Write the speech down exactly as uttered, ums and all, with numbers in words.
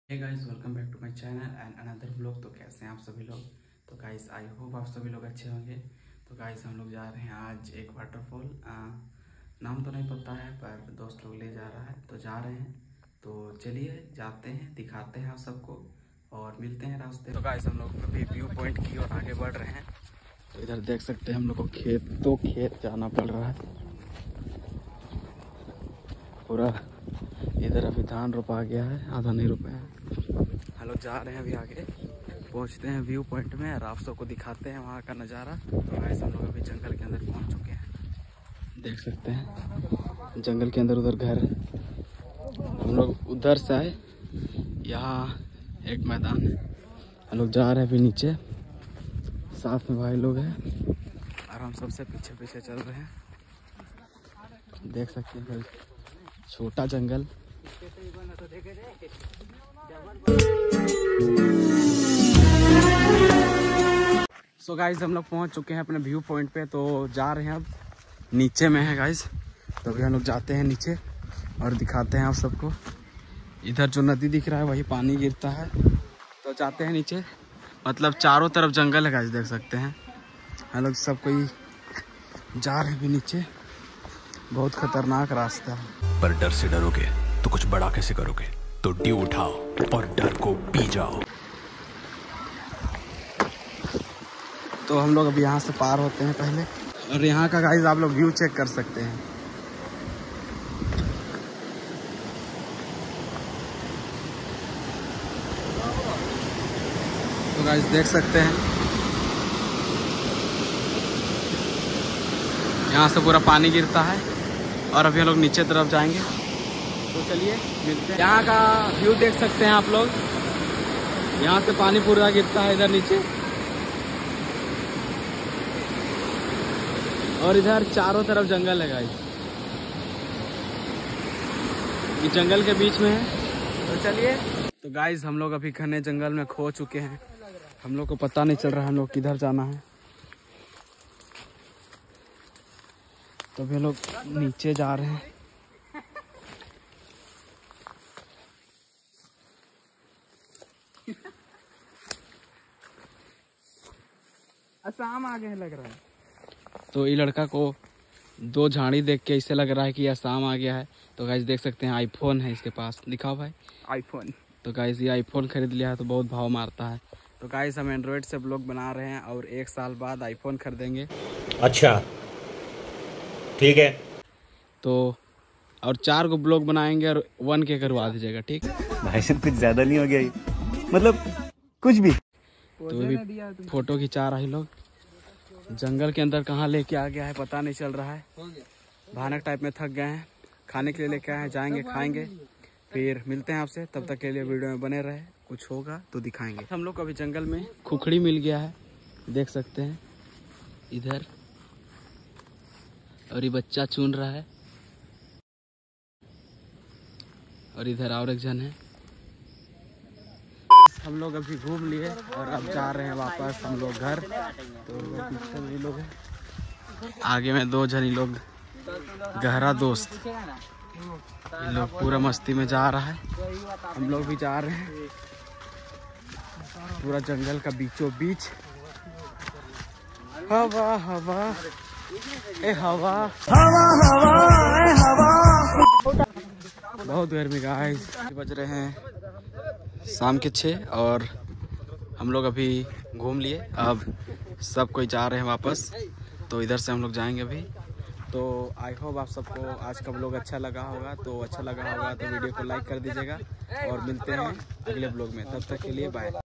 Hey guys, welcome back to my channel and another blog. तो कैसे हैं आप सभी लोग। तो गाइस आई होप आप सभी लोग अच्छे होंगे। तो गाइस हम लोग जा रहे हैं आज एक वाटरफॉल, नाम तो नहीं पता है पर दोस्त लोग ले जा रहा है तो जा रहे हैं। तो चलिए जाते हैं, दिखाते हैं आप सबको और मिलते हैं रास्ते। तो गाइस हम लोग अभी व्यू पॉइंट की ओर आगे बढ़ रहे हैं। तो इधर देख सकते हैं हम लोग को खेत तो खेत जाना पड़ रहा है पूरा। इधर अभी धान रोपा गया है, आधा नहीं रोपा है। हम लोग जा रहे हैं अभी आगे, पहुंचते हैं व्यू पॉइंट में और आप सबको दिखाते हैं वहाँ का नज़ारा। तो गाइस हम लोग अभी जंगल के अंदर पहुंच चुके हैं, देख सकते हैं जंगल के अंदर। उधर घर, हम लोग उधर से आए, यहाँ एक मैदान है। हम लोग जा रहे हैं अभी नीचे, साथ में भाई लोग हैं और हम सबसे पीछे पीछे चल रहे हैं। देख सकते हैं छोटा जंगल। सो so गाइज हम लोग पहुंच चुके हैं अपने व्यू पॉइंट पे। तो जा रहे हैं अब, नीचे में है गाइज। तो अभी हम लोग जाते हैं नीचे और दिखाते हैं आप सबको। इधर जो नदी दिख रहा है वही पानी गिरता है। तो जाते हैं नीचे, मतलब चारों तरफ जंगल है गाइज, देख सकते हैं। हम लोग सब कोई जा रहे हैं अभी नीचे। बहुत खतरनाक रास्ता है, पर डर से डरोगे तो कुछ बड़ा कैसे करोगे। तो ड्यू उठाओ और डर को पी जाओ। तो हम लोग अभी यहाँ से पार होते हैं पहले, और यहाँ का गाइस आप लोग व्यू चेक कर सकते हैं। तो गाइस देख सकते हैं यहाँ से पूरा पानी गिरता है और अभी हम लोग नीचे तरफ जाएंगे। तो चलिए मिलते हैं। यहाँ का व्यू देख सकते हैं आप लोग, यहाँ से पानी पूरा गिरता है इधर नीचे, और इधर चारों तरफ जंगल है गाइस। ये जंगल के बीच में है। तो चलिए। तो गाइस हम लोग अभी घने जंगल में खो चुके हैं, हम लोग को पता नहीं चल रहा है हम लोग किधर जाना है। तो अभी हम लोग नीचे जा रहे हैं। असम आगे लग रहा है। तो ये लड़का को दो झाड़ी देख के इससे लग रहा है कि असम आ गया है। तो गाइस देख सकते हैं आईफोन है इसके पास, दिखाओ भाई आईफोन। तो गाइस ये आईफोन खरीद लिया है तो बहुत भाव मारता है। तो गाइस हम एंड्रॉइड से ब्लॉग बना रहे हैं और एक साल बाद आईफोन खरीदेंगे। अच्छा ठीक है। तो और चार को ब्लॉग बनाएंगे और वन के करवा दीजिएगा, ठीक। भाई साहब कुछ ज्यादा नहीं हो गया ये? मतलब कुछ भी। तो अभी फोटो खिंचा रहे लोग। जंगल के अंदर कहाँ लेके आ गया है पता नहीं चल रहा है। भयानक टाइप में थक गए हैं, खाने के लिए लेके आए हैं, जाएंगे खाएंगे फिर मिलते हैं आपसे। तब तक के लिए वीडियो में बने रहे, कुछ होगा तो दिखाएंगे। हम लोग को अभी जंगल में खुखड़ी मिल गया है, देख सकते हैं इधर, और ये बच्चा चुन रहा है। और इधर और एक जन है। हम लोग अभी घूम लिए और अब जा रहे हैं वापस हम लोग घर। तो पीछे में लोग हैं, आगे में दो जन लोग, गहरा दोस्त, ये लोग पूरा मस्ती में जा रहा है। हम लोग भी जा रहे हैं पूरा जंगल का बीचों बीच। हवा हवा ए हवा हवा हवा ए हवा। बहुत गर्मी गाइस। बज रहे हैं शाम के छः और हम लोग अभी घूम लिए, अब सब कोई जा रहे हैं वापस। तो इधर से हम लोग जाएंगे अभी। तो आई होप आप सबको आज का ब्लॉग अच्छा लगा होगा। तो अच्छा लगा होगा तो वीडियो को लाइक कर दीजिएगा और मिलते हैं अगले ब्लॉग में। तब तक के लिए बाय।